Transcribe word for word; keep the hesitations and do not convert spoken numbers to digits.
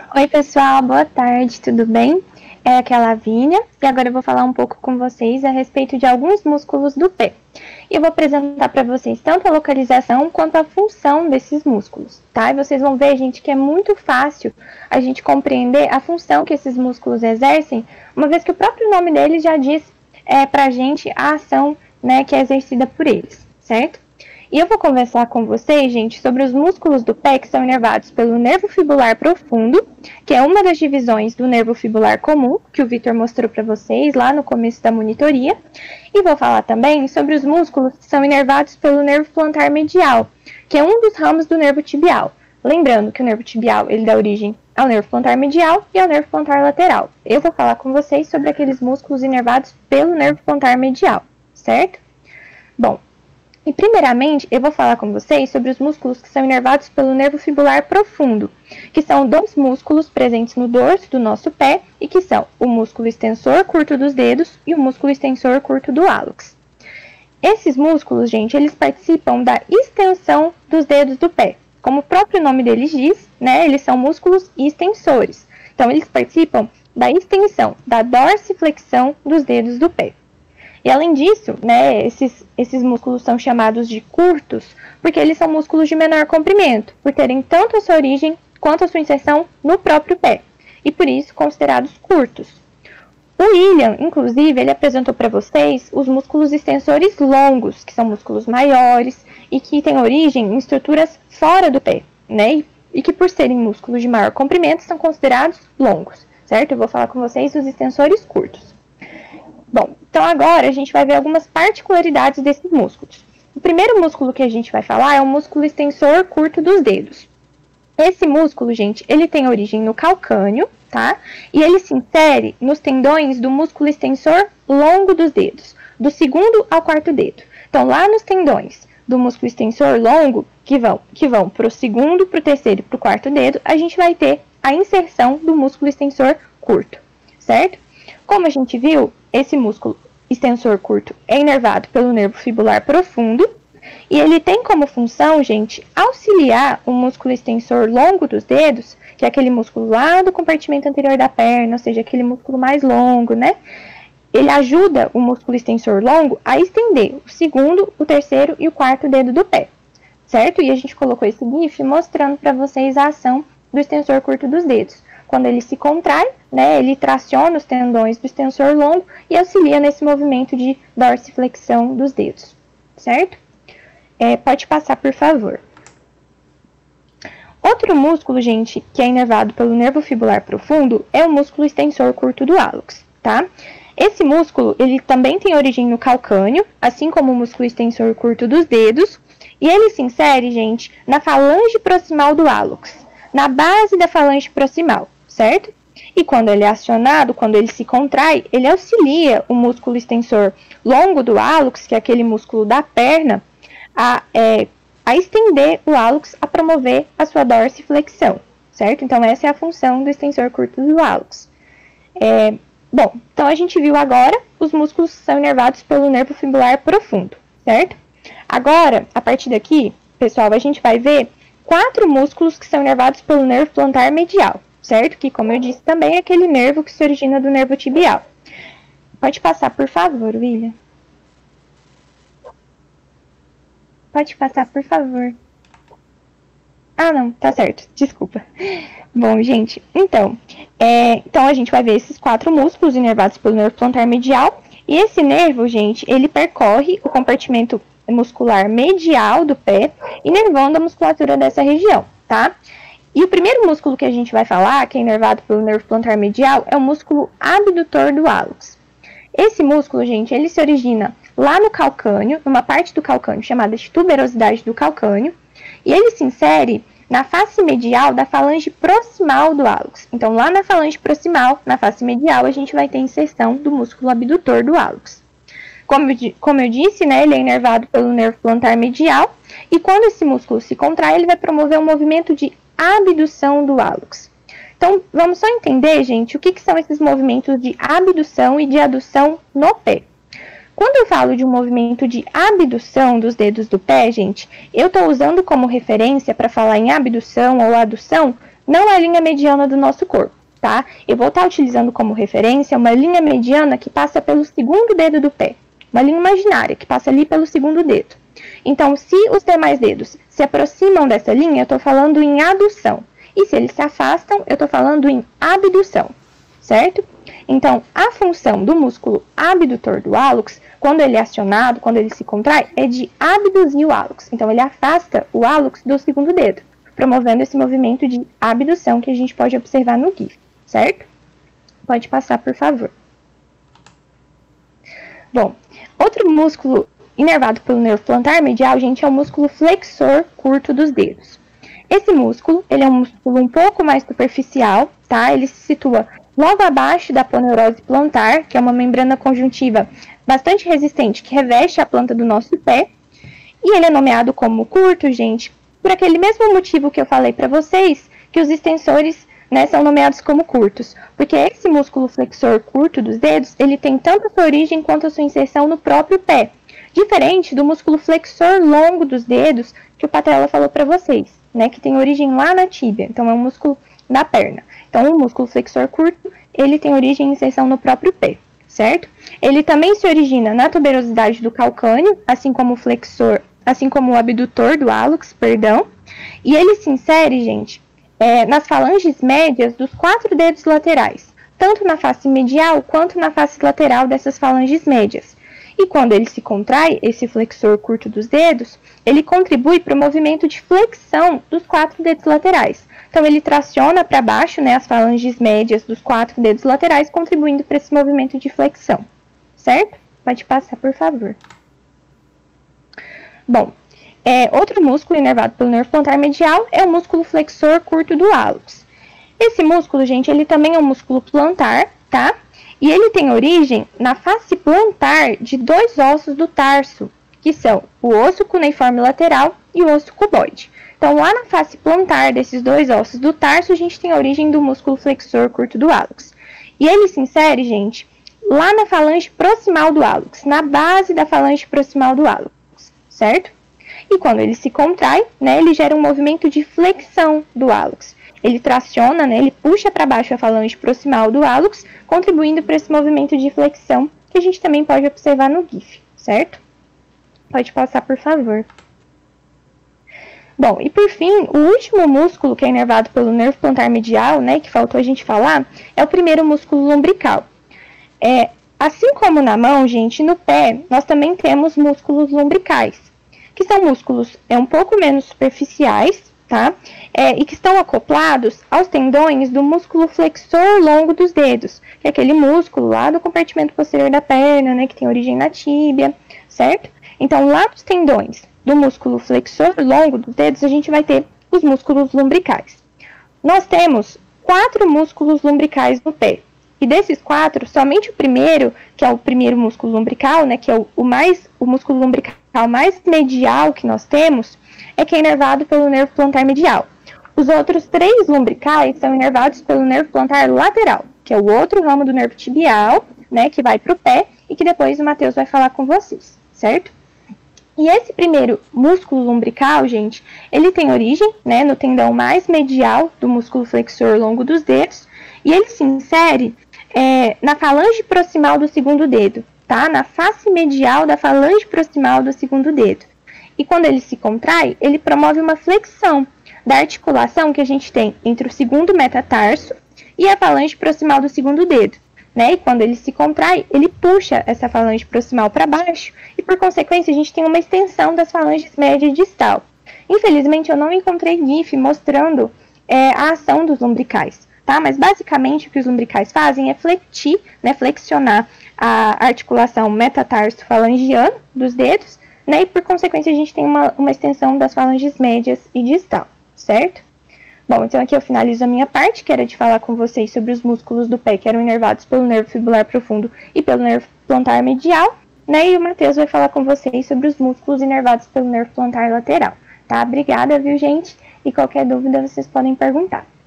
Oi pessoal, boa tarde, tudo bem? É aqui a Lavínia e agora eu vou falar um pouco com vocês a respeito de alguns músculos do pé. E eu vou apresentar para vocês tanto a localização quanto a função desses músculos, tá? E vocês vão ver, gente, que é muito fácil a gente compreender a função que esses músculos exercem, uma vez que o próprio nome deles já diz é, pra gente a ação, né, que é exercida por eles, certo? E eu vou conversar com vocês, gente, sobre os músculos do pé que são inervados pelo nervo fibular profundo, que é uma das divisões do nervo fibular comum, que o Vitor mostrou para vocês lá no começo da monitoria. E vou falar também sobre os músculos que são inervados pelo nervo plantar medial, que é um dos ramos do nervo tibial. Lembrando que o nervo tibial ele dá origem ao nervo plantar medial e ao nervo plantar lateral. Eu vou falar com vocês sobre aqueles músculos inervados pelo nervo plantar medial, certo? Bom, e primeiramente eu vou falar com vocês sobre os músculos que são inervados pelo nervo fibular profundo, que são dois músculos presentes no dorso do nosso pé e que são o músculo extensor curto dos dedos e o músculo extensor curto do hálux. Esses músculos, gente, eles participam da extensão dos dedos do pé. Como o próprio nome deles diz, né, eles são músculos extensores. Então, eles participam da extensão, da dorsiflexão dos dedos do pé. E além disso, né, esses, esses músculos são chamados de curtos porque eles são músculos de menor comprimento, por terem tanto a sua origem quanto a sua inserção no próprio pé, e por isso considerados curtos. O William, inclusive, ele apresentou para vocês os músculos extensores longos, que são músculos maiores e que têm origem em estruturas fora do pé, né, e que por serem músculos de maior comprimento são considerados longos, certo? Eu vou falar com vocês dos extensores curtos. Bom, então agora a gente vai ver algumas particularidades desses músculos. O primeiro músculo que a gente vai falar é o músculo extensor curto dos dedos. Esse músculo, gente, ele tem origem no calcâneo, tá? E ele se insere nos tendões do músculo extensor longo dos dedos, do segundo ao quarto dedo. Então, lá nos tendões do músculo extensor longo, que vão, que vão para o segundo, para o terceiro e para o quarto dedo, a gente vai ter a inserção do músculo extensor curto, certo? Como a gente viu, esse músculo extensor curto é inervado pelo nervo fibular profundo e ele tem como função, gente, auxiliar o músculo extensor longo dos dedos, que é aquele músculo lá do compartimento anterior da perna, ou seja, aquele músculo mais longo, né? Ele ajuda o músculo extensor longo a estender o segundo, o terceiro e o quarto dedo do pé, certo? E a gente colocou esse GIF mostrando para vocês a ação do extensor curto dos dedos. Quando ele se contrai, né, ele traciona os tendões do extensor longo e auxilia nesse movimento de dorsiflexão dos dedos, certo? É, pode passar, por favor. Outro músculo, gente, que é inervado pelo nervo fibular profundo é o músculo extensor curto do hálux, tá? Esse músculo, ele também tem origem no calcâneo, assim como o músculo extensor curto dos dedos, e ele se insere, gente, na falange proximal do hálux, na base da falange proximal, certo? E quando ele é acionado, quando ele se contrai, ele auxilia o músculo extensor longo do hálux, que é aquele músculo da perna, a, é, a estender o hálux, a promover a sua dorsiflexão, certo? Então, essa é a função do extensor curto do hálux. É, bom, então a gente viu agora os músculos que são inervados pelo nervo fibular profundo, certo? Agora, a partir daqui, pessoal, a gente vai ver quatro músculos que são inervados pelo nervo plantar medial, certo? Que, como eu disse, também é aquele nervo que se origina do nervo tibial. Pode passar, por favor, William. Pode passar, por favor. Ah, não, tá certo, desculpa. Bom, gente, então, é, então a gente vai ver esses quatro músculos inervados pelo nervo plantar medial. E esse nervo, gente, ele percorre o compartimento muscular medial do pé, inervando a musculatura dessa região, tá? E o primeiro músculo que a gente vai falar, que é inervado pelo nervo plantar medial, é o músculo abdutor do hálux. Esse músculo, gente, ele se origina lá no calcâneo, numa parte do calcâneo chamada de tuberosidade do calcâneo, e ele se insere na face medial da falange proximal do hálux. Então, lá na falange proximal, na face medial, a gente vai ter inserção do músculo abdutor do hálux. Como eu, como eu disse, né, ele é inervado pelo nervo plantar medial, e quando esse músculo se contrai, ele vai promover um movimento de abdução do hálux. Então, vamos só entender, gente, o que, que são esses movimentos de abdução e de adução no pé. Quando eu falo de um movimento de abdução dos dedos do pé, gente, eu estou usando como referência para falar em abdução ou adução não a linha mediana do nosso corpo, tá? Eu vou estar utilizando como referência uma linha mediana que passa pelo segundo dedo do pé, uma linha imaginária que passa ali pelo segundo dedo. Então, se os demais dedos se aproximam dessa linha, eu estou falando em adução. E se eles se afastam, eu estou falando em abdução, certo? Então, a função do músculo abdutor do hálux, quando ele é acionado, quando ele se contrai, é de abduzir o hálux. Então, ele afasta o hálux do segundo dedo, promovendo esse movimento de abdução que a gente pode observar no GIF, certo? Pode passar, por favor. Bom, outro músculo inervado pelo nervo plantar medial, gente, é o músculo flexor curto dos dedos. Esse músculo, ele é um músculo um pouco mais superficial, tá? Ele se situa logo abaixo da aponeurose plantar, que é uma membrana conjuntiva bastante resistente que reveste a planta do nosso pé. E ele é nomeado como curto, gente, por aquele mesmo motivo que eu falei para vocês, que os extensores, né, são nomeados como curtos. Porque esse músculo flexor curto dos dedos, ele tem tanto a sua origem quanto a sua inserção no próprio pé. Diferente do músculo flexor longo dos dedos, que o Patrella falou para vocês, né, que tem origem lá na tíbia. Então, é um músculo da perna. Então, o músculo flexor curto, ele tem origem e inserção no próprio pé, certo? Ele também se origina na tuberosidade do calcâneo, assim como o flexor, assim como o abdutor do hálux, perdão. E ele se insere, gente, é, nas falanges médias dos quatro dedos laterais, tanto na face medial quanto na face lateral dessas falanges médias. E quando ele se contrai, esse flexor curto dos dedos, ele contribui para o movimento de flexão dos quatro dedos laterais. Então, ele traciona para baixo, né, as falanges médias dos quatro dedos laterais, contribuindo para esse movimento de flexão. Certo? Pode passar, por favor. Bom, é, outro músculo inervado pelo nervo plantar medial é o músculo flexor curto do hálux. Esse músculo, gente, ele também é um músculo plantar, tá? E ele tem origem na face plantar de dois ossos do tarso, que são o osso cuneiforme lateral e o osso cuboide. Então, lá na face plantar desses dois ossos do tarso, a gente tem a origem do músculo flexor curto do hálux. E ele se insere, gente, lá na falange proximal do hálux, na base da falange proximal do hálux, certo? E quando ele se contrai, né, ele gera um movimento de flexão do hálux. Ele traciona, né, ele puxa para baixo a falange proximal do hálux, contribuindo para esse movimento de flexão, que a gente também pode observar no GIF, certo? Pode passar, por favor. Bom, e por fim, o último músculo que é inervado pelo nervo plantar medial, né, que faltou a gente falar, é o primeiro músculo lombrical. É, assim como na mão, gente, no pé, nós também temos músculos lombricais, que são músculos é, um pouco menos superficiais, tá? É, e que estão acoplados aos tendões do músculo flexor longo dos dedos, que é aquele músculo lá do compartimento posterior da perna, né, que tem origem na tíbia, certo? Então, lá dos tendões do músculo flexor longo dos dedos, a gente vai ter os músculos lombricais. Nós temos quatro músculos lombricais no pé. E desses quatro, somente o primeiro, que é o primeiro músculo lombrical, né, que é o, o, mais, o músculo lombrical mais medial que nós temos, é que é inervado pelo nervo plantar medial. Os outros três lombricais são inervados pelo nervo plantar lateral, que é o outro ramo do nervo tibial, né, que vai para o pé e que depois o Matheus vai falar com vocês, certo? E esse primeiro músculo lombrical, gente, ele tem origem, né, no tendão mais medial do músculo flexor longo dos dedos, e ele se insere é, na falange proximal do segundo dedo, tá? Na face medial da falange proximal do segundo dedo. E quando ele se contrai, ele promove uma flexão da articulação que a gente tem entre o segundo metatarso e a falange proximal do segundo dedo, né? E quando ele se contrai, ele puxa essa falange proximal para baixo e, por consequência, a gente tem uma extensão das falanges média e distal. Infelizmente, eu não encontrei GIF mostrando é, a ação dos lombricais, tá? Mas, basicamente, o que os lombricais fazem é flexir, né, flexionar a articulação metatarso-falangiana dos dedos, né? E, por consequência, a gente tem uma, uma extensão das falanges médias e distal, certo? Bom, então aqui eu finalizo a minha parte, que era de falar com vocês sobre os músculos do pé que eram inervados pelo nervo fibular profundo e pelo nervo plantar medial, né? E o Matheus vai falar com vocês sobre os músculos inervados pelo nervo plantar lateral, tá? Obrigada, viu, gente? E qualquer dúvida vocês podem perguntar.